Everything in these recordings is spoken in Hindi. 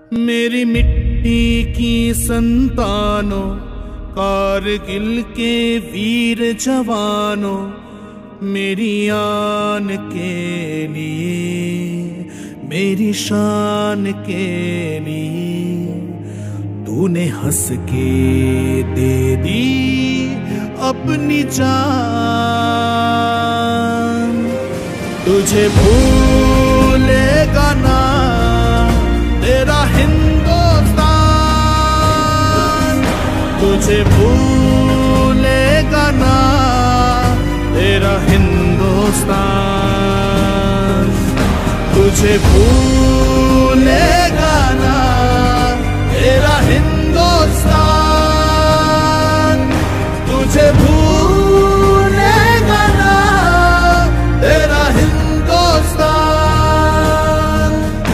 मेरी मिट्टी की संतानों, कारगिल के वीर जवानों, मेरी आन के लिए, मेरी शान के लिए तूने हंस के दे दी अपनी जान। तुझे भूलेगा ना तेरा हिंदुस्तान, तुझे भूलेगा ना तेरा हिंदुस्तान, तुझे भूलेगा ना तेरा हिंदुस्तान, तुझे भूलेगा ना तेरा हिंदुस्तान।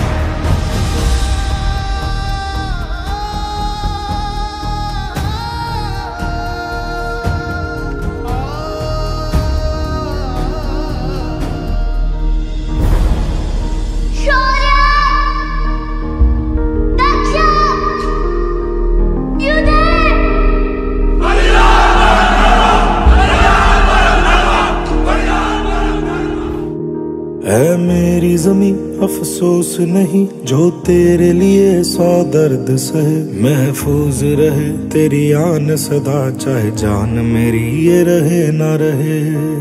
है मेरी जमी अफसोस नहीं, जो तेरे लिए 100 दर्द सहे। महफूज रहे तेरी आन सदा, चाहे जान मेरी ये रहे ना रहे।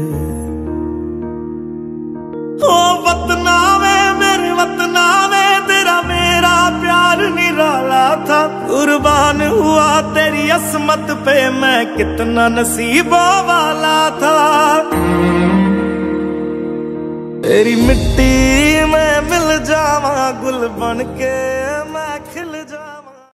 ओ वतना में मेरे वतना में तेरा मेरा प्यार निराला था। कुर्बान हुआ तेरी असमत पे मैं, कितना नसीबों वाला था। तेरी मिट्टी में मिल जावा, गुल बन के मैं खिल जावा।